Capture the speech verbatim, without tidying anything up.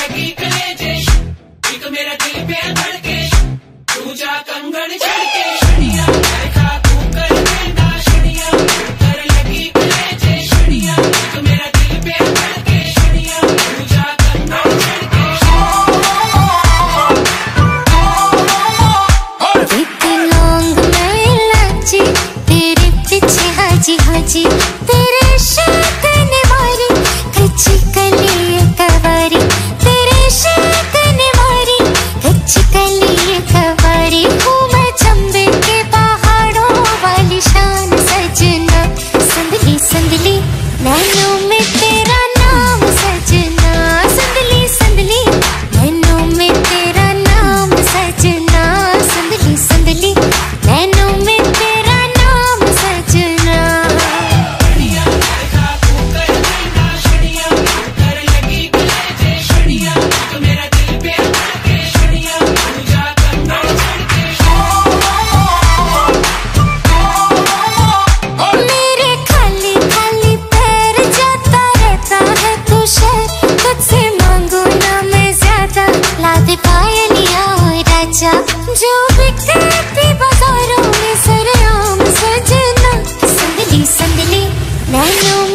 लगी कलेजे, एक मेरा दिल पे धड़के, तू जा कंगन झड़के, शनिया देखा तू कर देना, शनिया कर लगी कलेजे, शनिया एक मेरा दिल पे धड़के, शनिया तू जा कंगन झड़के। एक लौंग मैं इलायची, तेरे पीछे हाजी हाजी, तेरे इश्क ने मारी कच्ची कली कवारी, तेरे इश्क ने मारी कच्ची कली कवारी। हूँ मैं चंबे के पहाड़ों वाली शान सजना, संदली संदली नैनों में तेरा नाम सजना, संदली संदली नैनों में तेरा नाम सजना, संदली संदली नैनों में तेरा नाम सजना। शनिया देखा तू कर देना, शनिया कर लगी कलेजे, शनिया एक मेरा दिल पे धड़के, शनिया तू जा कंगन झड़के। मेरे खाली खाली पैर जाता रहता है तू शहर, तुझसे मांगू ना मैं ज्यादा, ला दे पायलियां ओ राजा, जो बिकती बाजारों में सरेआम सजना, संदली संदली नैनों